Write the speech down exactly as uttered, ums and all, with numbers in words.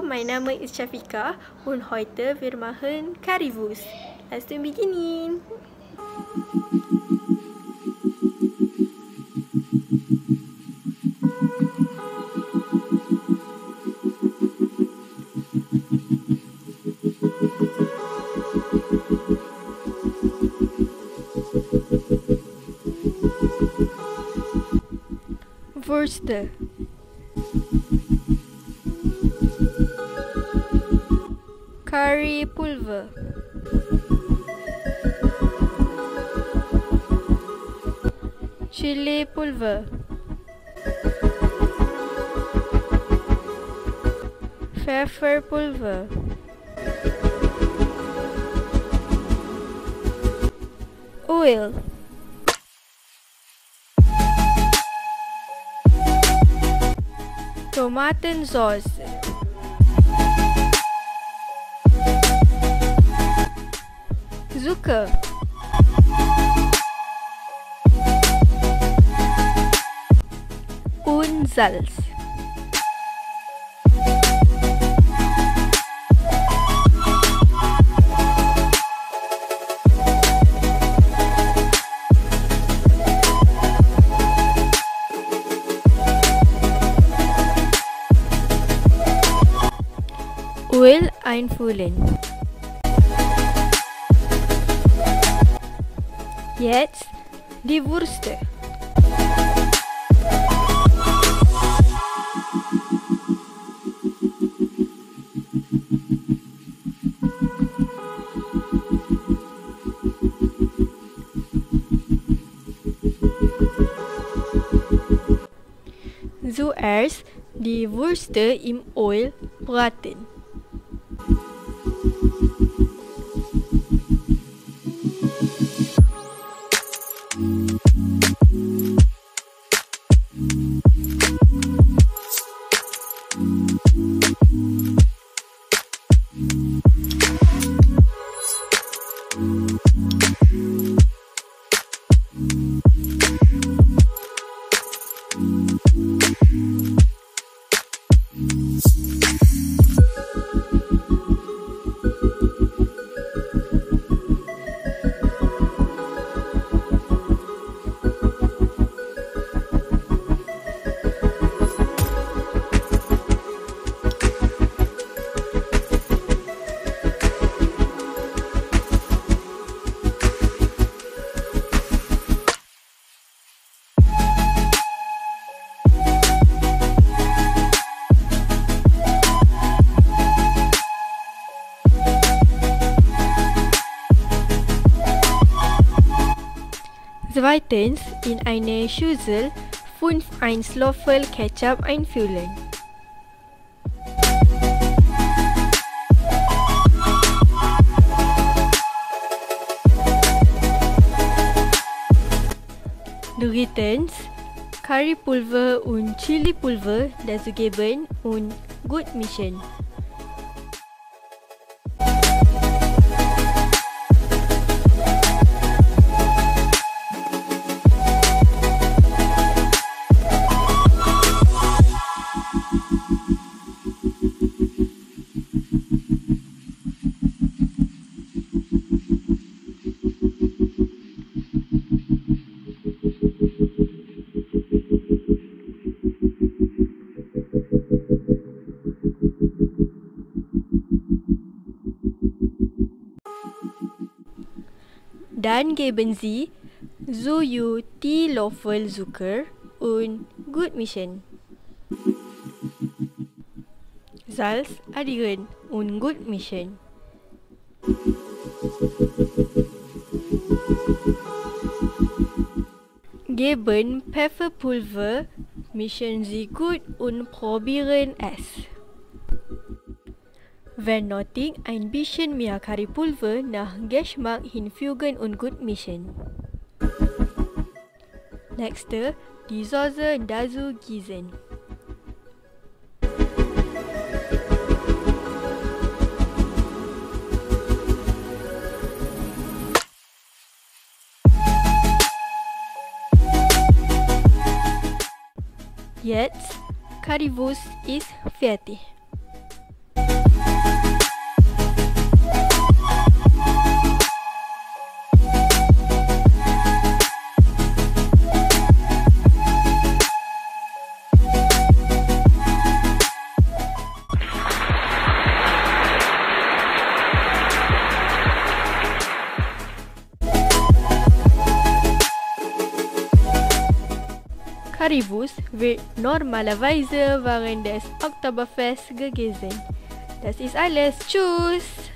mein Name ist Syafiqah und heute wir machen Currywurst. Lass uns beginnen. Würste. Curry pulver. Chili pulver. Pfeffer pulver. Oil. Tomaten sauce. Zucker. Und Salz. Öl einfüllen. Jetzt die Würste. Zuerst die Würste im Öl braten. Zweitens, in eine Schüssel fünf Esslöffel Ketchup einfüllen. Drittens, Currypulver und Chilipulver dazugeben und gut mischen. Dann geben Sie Zuyu Teelöffel Zucker und gut mischen. Salz addieren und gut mischen. Geben Pfefferpulver, mischen Sie gut und probieren es. Wenn nötig, ein bisschen mehr Currypulver nach Geschmack hinzufügen und gut mischen. Nächste, die Soße dazu gießen. Jetzt, Currywurst ist fertig. Haribus wird normalerweise während des Oktoberfest gegessen. Das ist alles. Tschüss!